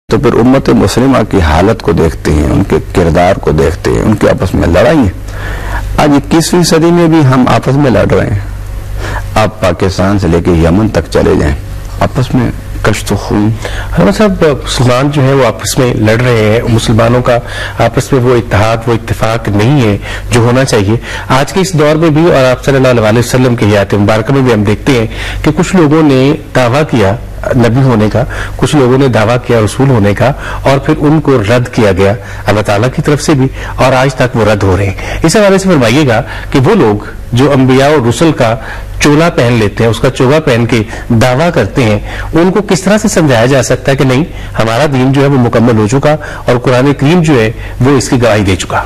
تو پھر امت مسلمہ کی حالت کو دیکھتے ہیں، ان کے کردار کو دیکھتے ہیں، ان کے آپس میں لڑائی ہے۔ آج 21ویں صدی میں بھی ہم آپس میں لڑ رہے ہیں۔ آپ پاکستان سے لے کے یمن تک چلے جائیں، آپس میں کشت و خون۔ صاحب مسلمان جو ہے وہ آپس میں لڑ رہے ہیں، مسلمانوں کا آپس میں وہ اتحاد وہ اتفاق نہیں ہے جو ہونا چاہیے آج کے اس دور میں بھی۔ اور آپ صلی اللہ علیہ وسلم کے حیات مبارکہ میں بھی ہم دیکھتے ہیں کہ کچھ لوگوں نے دعویٰ کیا نبی ہونے کا، کچھ لوگوں نے دعویٰ کیا رسول ہونے کا، اور پھر ان کو رد کیا گیا اللہ تعالیٰ کی طرف سے بھی، اور آج تک وہ رد ہو رہے ہیں۔ اس حوالے سے فرمائیے گا کہ وہ لوگ جو انبیاء اور رسل کا چولا پہن لیتے ہیں، اس کا چوگا پہن کے دعویٰ کرتے ہیں، ان کو کس طرح سے سمجھایا جا سکتا ہے کہ نہیں ہمارا دین جو ہے وہ مکمل ہو چکا اور قرآن کریم جو ہے وہ اس کی گواہی دے چکا؟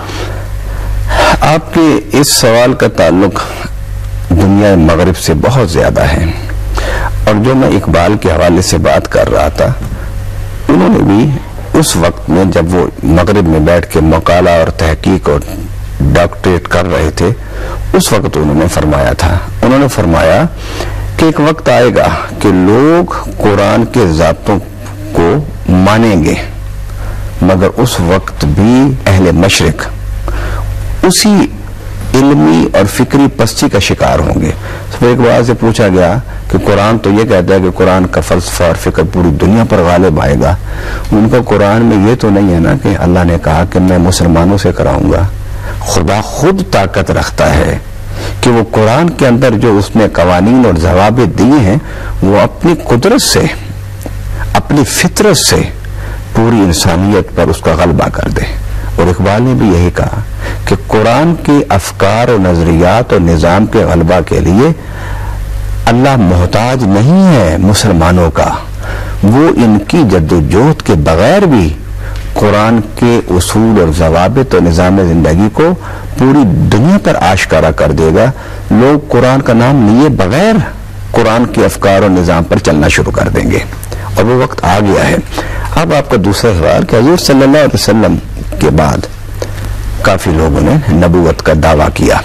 آپ کے اس سوال کا تعلق دنیا مغرب سے بہت زیادہ ہے، اور جو میں اقبال کے حوالے سے بات کر رہا تھا، انہوں نے بھی اس وقت میں جب وہ مغرب میں بیٹھ کے مقالہ اور تحقیق اور ڈاکٹریٹ کر رہے تھے، اس وقت انہوں نے فرمایا تھا، انہوں نے فرمایا کہ ایک وقت آئے گا کہ لوگ قرآن کے ذاتوں کو مانیں گے، مگر اس وقت بھی اہل مشرق اسی علمی اور فکری پستی کا شکار ہوں گے۔ ایک بار سے پوچھا گیا کہ قرآن تو یہ کہتا ہے کہ قرآن کا فلسفہ اور فکر پوری دنیا پر غالب آئے گا، ان کا قرآن میں یہ تو نہیں ہے نا کہ اللہ نے کہا کہ میں مسلمانوں سے کراؤں گا۔ خدا خود طاقت رکھتا ہے کہ وہ قرآن کے اندر جو اس نے قوانین اور ضوابط دیے ہیں وہ اپنی قدرت سے اپنی فطرت سے پوری انسانیت پر اس کا غلبہ کر دے۔ اور اقبال نے بھی یہی کہا کہ قرآن کے افکار و نظریات اور نظام کے غلبہ کے لیے اللہ محتاج نہیں ہے مسلمانوں کا، وہ ان کی جدوجہد کے بغیر بھی قرآن کے اصول اور ضوابط اور نظام زندگی کو پوری دنیا پر آشکارا کر دے گا۔ لوگ قرآن کا نام لیے بغیر قرآن کے افکار اور نظام پر چلنا شروع کر دیں گے، اور وہ وقت آ گیا ہے۔ اب آپ کا دوسرا سوال کہ حضور صلی اللہ علیہ وسلم کے بعد کافی لوگوں نے نبوت کا دعویٰ کیا،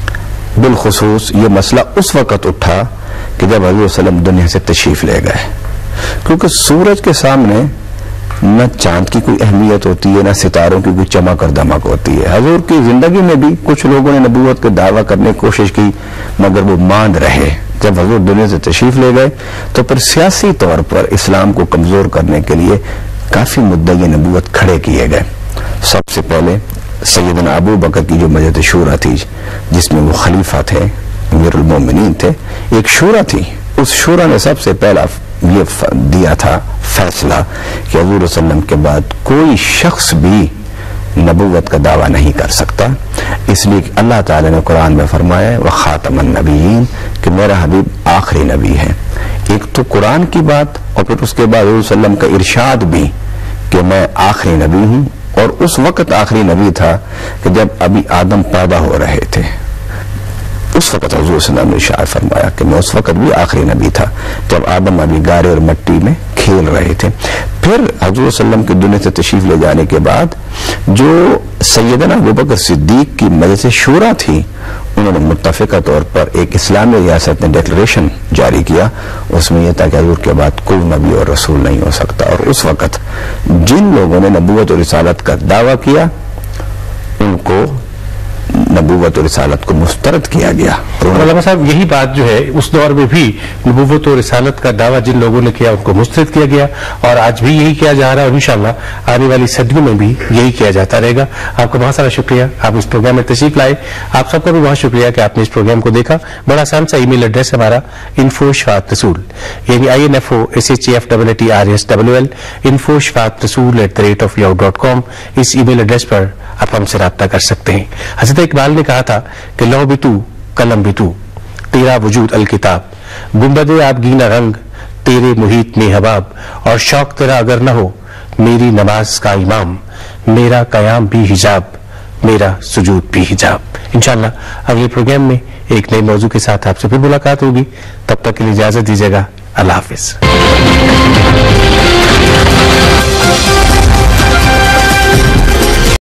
بالخصوص یہ مسئلہ اس وقت اٹھا کہ جب حضور صلی اللہ علیہ وسلم دنیا سے تشریف لے گئے، کیونکہ سورج کے سامنے نہ چاند کی کوئی اہمیت ہوتی ہے، نہ ستاروں کی کوئی چمک اور دمک ہوتی ہے۔ حضور کی زندگی میں بھی کچھ لوگوں نے نبوت کے دعویٰ کرنے کی کوشش کی، مگر وہ ماند رہے۔ جب حضور دنیا سے تشریف لے گئے تو پھر سیاسی طور پر اسلام کو کمزور کرنے کے لیے کافی مدعی نبوت کھڑے کیے گئے۔ سب سے پہلے سیدنا ابو بکر کی جو مجلس شورا تھی، جس میں وہ خلیفہ تھے، امیر المومنین تھے، ایک شورا تھی، اس شورا نے سب سے پہلا یہ دیا تھا فیصلہ کہ حضور صلی اللہ علیہ وسلم کے بعد کوئی شخص بھی نبوت کا دعویٰ نہیں کر سکتا، اس لیے کہ اللہ تعالی نے قرآن میں فرمایا ہے وَخَاتَمَ النَّبِيِّينَ کہ میرا حبیب آخری نبی ہے۔ ایک تو قرآن کی بات، اور پھر اس کے بعد حضور صلی اللہ علیہ وسلم کا ارشاد بھی کہ میں آخری نبی ہوں، اور اس وقت آخری نبی تھا کہ جب ابھی آدم پیدا ہو رہے تھے، اس وقت حضور صلی اللہ علیہ وسلم نے ارشاد فرمایا کہ میں اس وقت بھی آخری نبی تھا جب آدم ابھی گارے اور مٹی میں کھیل رہے تھے۔ پھر حضور صلی اللہ علیہ وسلم کے دنیا سے تشریف لے جانے کے بعد جو سیدنا ابوبکر صدیق کی مجلس شورا تھی، انہوں نے متفقہ طور پر ایک اسلامی ریاست نے ڈیکلریشن جاری کیا، اس میں یہ تھا کہ حضور کے بعد کوئی نبی اور رسول نہیں ہو سکتا، اور اس وقت جن لوگوں نے نبوت اور رسالت کا دعویٰ کیا ان کو نبوت و رسالت کو مسترد کیا گیا۔ علامہ صاحب یہی بات جو ہے اس دور میں بھی نبوت و رسالت کا دعویٰ جن لوگوں نے کیا ان کو مسترد کیا گیا، اور آج بھی یہی کیا جا رہا ہے، اور انشاءاللہ آنے والی صدیوں میں بھی یہی کیا جاتا رہے گا۔ آپ کا بہت سارا شکریہ، آپ اس پروگرام میں تشریف لائے، آپ سب کا بھی بہت شکریہ کہ آپ نے اس پروگرام کو دیکھا۔ بڑا آسان سا ای میل ایڈریس ہمارا info@shafaatrasool یعنی info@shafaatrasool info@shafaatrasool@yahoo.com اس ای میل ایڈریس پر آپ ہم سے رابطہ کر سکتے ہیں۔ حضرت اقبال نے کہا تھا کہ لو بھی تو قلم بھی تو تیرا وجود الکتاب، گنبد آبگینہ رنگ تیرے محیط میں حباب، اور شوق تیرا اگر نہ ہو میری نماز کا امام، میرا قیام بھی حجاب میرا سجود بھی حجاب۔ انشاءاللہ اگلے پروگرام میں ایک نئے موضوع کے ساتھ آپ سے پھر ملاقات ہوگی، تب تک کے لیے اجازت دیجیے گا، اللہ حافظ۔